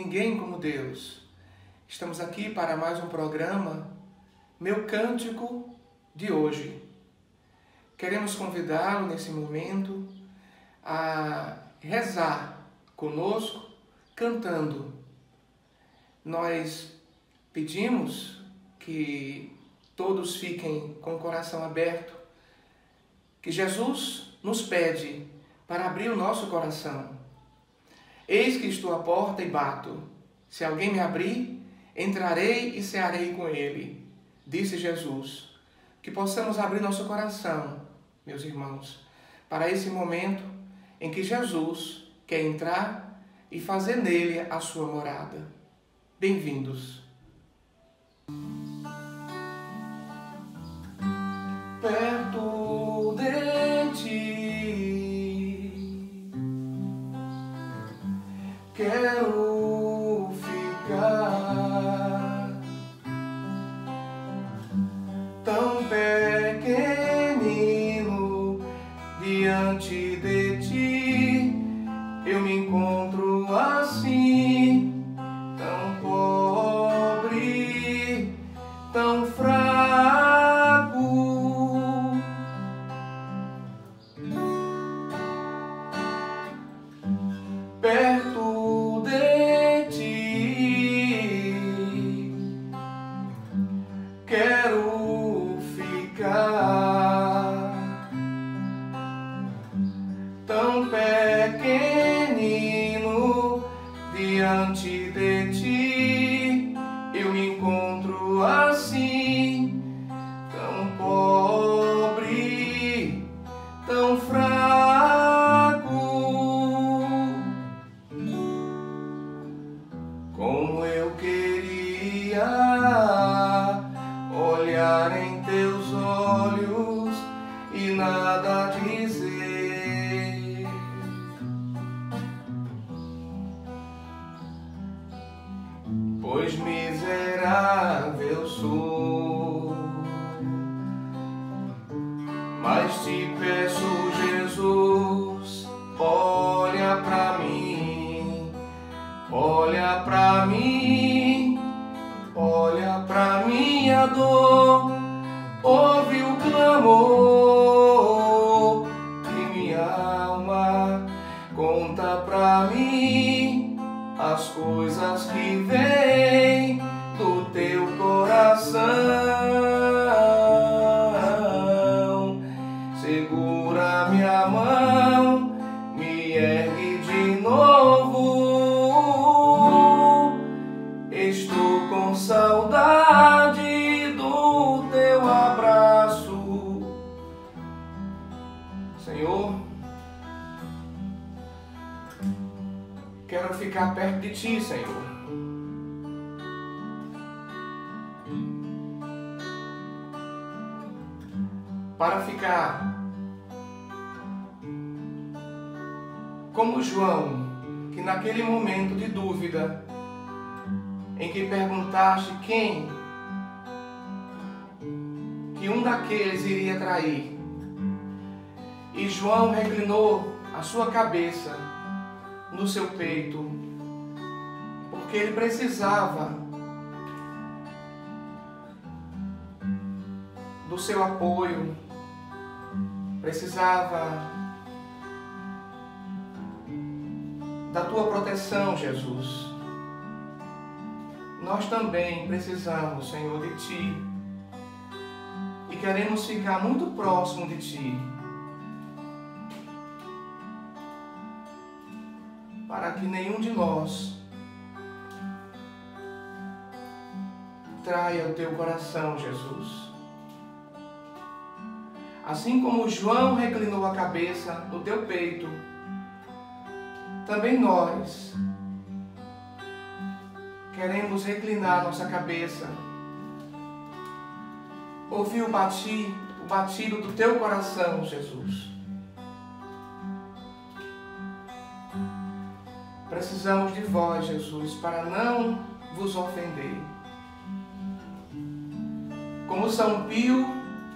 ninguém como Deus. Estamos aqui para mais um programa, Meu Cântico de hoje. Queremos convidá-lo nesse momento a rezar conosco, cantando. Nós pedimos que todos fiquem com o coração aberto, que Jesus nos pede para abrir o nosso coração. Eis que estou à porta e bato. Se alguém me abrir, entrarei e cearei com ele, disse Jesus. Que possamos abrir nosso coração, meus irmãos, para esse momento em que Jesus quer entrar e fazer nele a sua morada. Bem-vindos. Perto de ti, quero ficar, tão pequenino diante de ti, eu me encontro assim, tão pobre, tão fraco. Perto de ti, quero ficar, tão pequenino diante de ti, eu me encontro assim, tão pobre, tão fraco. Como eu queria olhar em teus olhos e nada dizer, pois miserável sou. Mas te peço, Jesus, olha pra mim, olha pra mim, olha pra minha dor, ouve o clamor de minha alma, conta pra mim as coisas que vêm do teu coração. Segura minha mão, me ergue de novo. Estou com saudade do teu abraço, Senhor. Quero ficar perto de ti, Senhor. Para ficar como João, que naquele momento de dúvida, em que perguntaste quem que um daqueles iria trair, e João reclinou a sua cabeça no seu peito, porque ele precisava do seu apoio, precisava da tua proteção, Jesus. Nós também precisamos, Senhor, de ti, e queremos ficar muito próximo de ti, para que nenhum de nós traia o teu coração, Jesus. Assim como João reclinou a cabeça no teu peito, também nós queremos reclinar nossa cabeça, ouvir o batido do teu coração, Jesus. Precisamos de vós, Jesus, para não vos ofender. Como São Pio,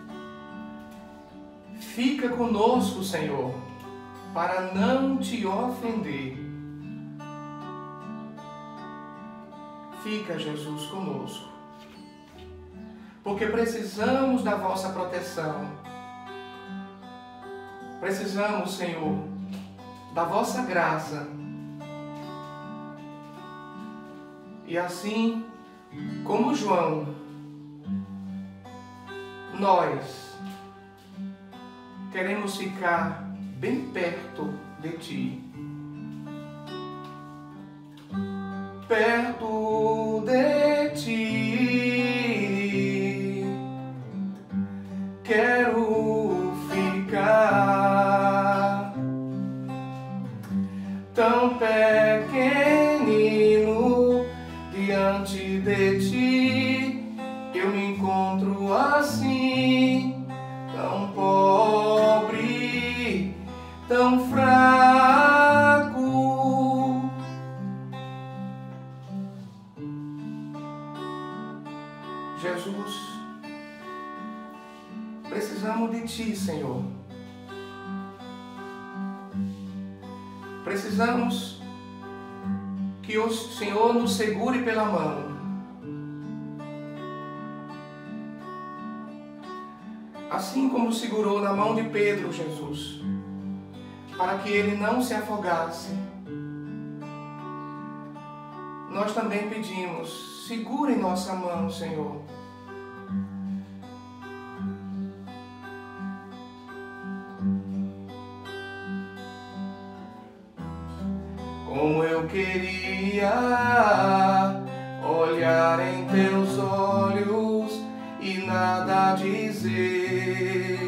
fica conosco, Senhor, para não te ofender. fica, Jesus, conosco. Porque precisamos da vossa proteção. Precisamos, Senhor, da vossa graça. E assim como João, nós queremos ficar bem perto de Ti. Perto de Ti, quero ficar tão pequenino diante de Ti. Eu me encontro assim, tão pobre, tão fraco. Jesus, precisamos de Ti, Senhor. Precisamos que o Senhor nos segure pela mão. Assim como segurou na mão de Pedro, Jesus, para que ele não se afogasse. Nós também pedimos, segure em nossa mão, Senhor. Como eu queria olhar em Teus olhos e nada dizer,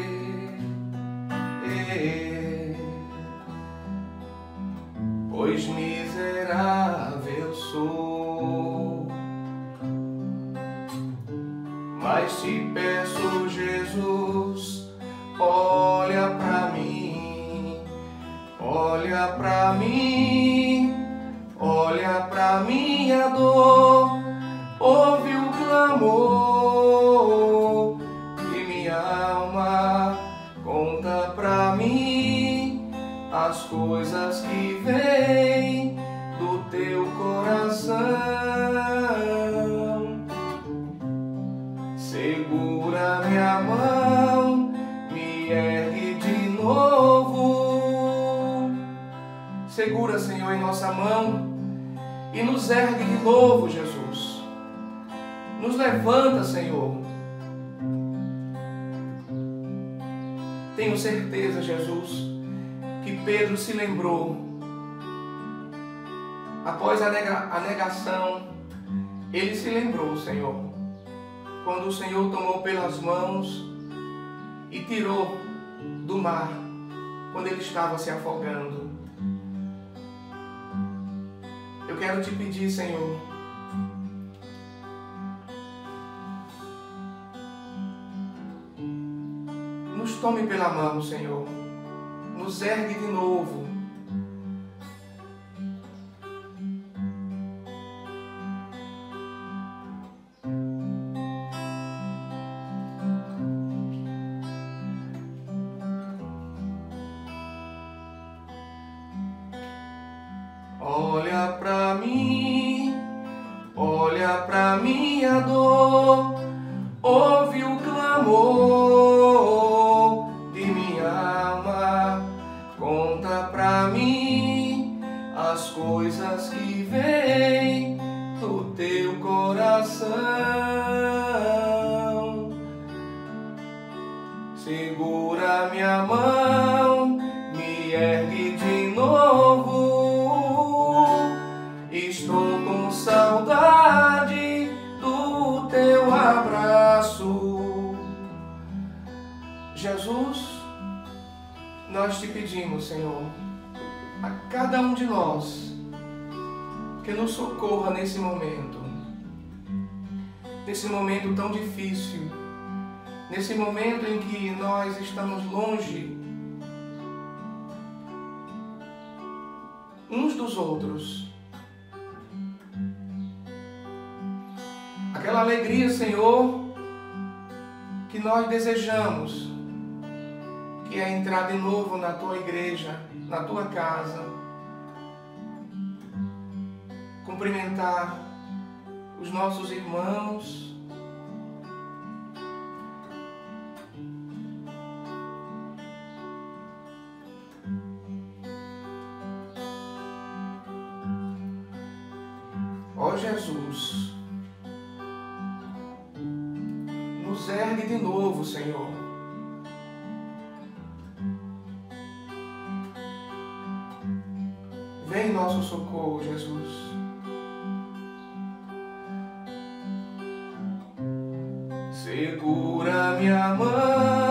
pois miserável sou. Mas te peço, Jesus, olha pra mim, olha pra mim, olha pra minha dor, ouve o clamor de minha alma, conta pra mim as coisas que vêm do Teu coração. Segura minha mão, me ergue de novo. Segura, Senhor, em nossa mão e nos ergue de novo, Jesus. Nos levanta, Senhor. Tenho certeza, Jesus, que Pedro se lembrou. Após a negação, ele se lembrou, Senhor, quando o Senhor tomou pelas mãos e tirou do mar, quando ele estava se afogando. Eu quero te pedir, Senhor, nos tome pela mão, Senhor, nos ergue de novo. Olha pra mim, olha pra minha dor, ouve o clamor de minha alma, conta pra mim as coisas que vêm do Teu coração. Segura minha mão, me ergue de novo. Estou com saudade do Teu abraço. Jesus, nós te pedimos, Senhor, a cada um de nós, que nos socorra nesse momento tão difícil, nesse momento em que nós estamos longe uns dos outros. Aquela alegria, Senhor, que nós desejamos, que é entrar de novo na Tua igreja, na Tua casa, cumprimentar os nossos irmãos. Ó Jesus, nos ergue de novo, Senhor. Vem em nosso socorro, Jesus. Segura minha mão.